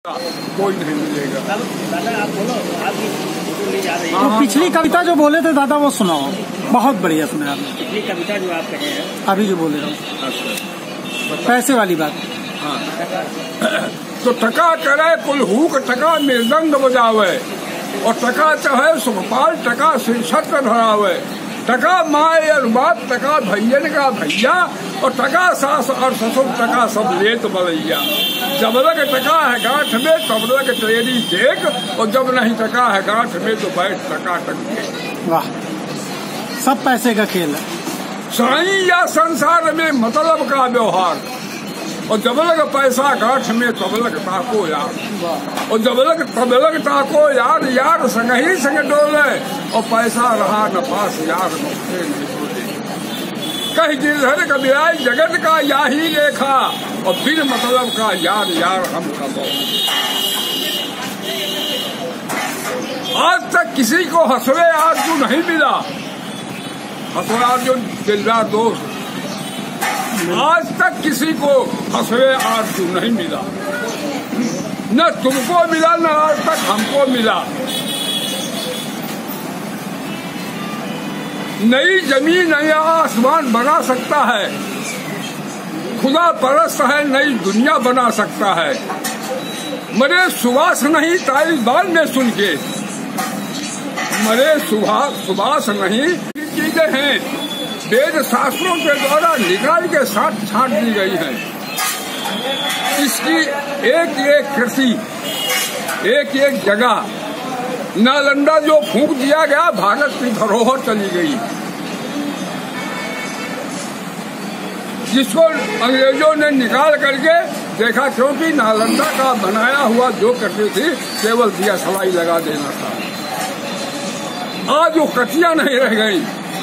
कोई नहीं मिलेगा। दादा आप बोलो, आपकी फोटो ले जा रही है। तो पिछली कविता जो बोले थे दादा वो सुनाओ, बहुत बढ़िया सुना आपने। पिछली कविता जो आप कहे हैं अभी जो बोले रहा पैसे वाली बात। हाँ। तो टका करे कुल हुक, टका मृदंग बजावे, और टका चाहे सुखपाल, टका शीर्षक धरावे, टका माए अरुबात, टका भैयन का भैया, और टका सास और ससुर, टका सब लेत बलैया। जब लग टका है गांठ में तब लग तेरी देख, और जब नहीं टका है गांठ में तो बैठ टका टक। वाह, सब पैसे का खेल है। साई या संसार में मतलब का व्यवहार, और जब लग पैसा गांठ में तब लग ताको यार, और जब लग तब लग ताको यार, यार संग ही संग डोले, और पैसा रहा न पास यार मुझसे नहीं बोले। कहीं गिरधर कबीराई जगत का याही लेखा, और बिन मतलब का यार यार हम कब। आज तक किसी को हंसवे आरजू नहीं मिला, हंसवे आरजू दिलदार दोस्त, आज तक किसी को हंसवे आरजू नहीं मिला। न तुमको मिला न आज तक हमको मिला। नई जमीन नया आसमान बना सकता है, खुदा परस्त है नई दुनिया बना सकता है। मरे सुभाष नहीं तालिबान में सुन के, मरे सुभाष नहीं चीजें हैं वेद शास्त्रों के द्वारा निकाल के साथ छांट दी गई है। इसकी एक एक कृषि, एक एक जगह, नालंदा जो फूंक दिया गया भारत की धरोहर चली गई, जिसको अंग्रेजों ने निकाल करके देखा, क्योंकि नालंदा का बनाया हुआ जो करती थी केवल दिया सलाई लगा देना था। आज वो कटियां नहीं रह गई।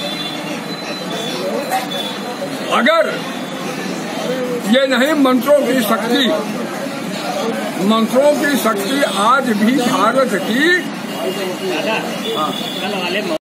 अगर ये नहीं मंत्रों की शक्ति, मंत्रों की शक्ति आज भी भारत की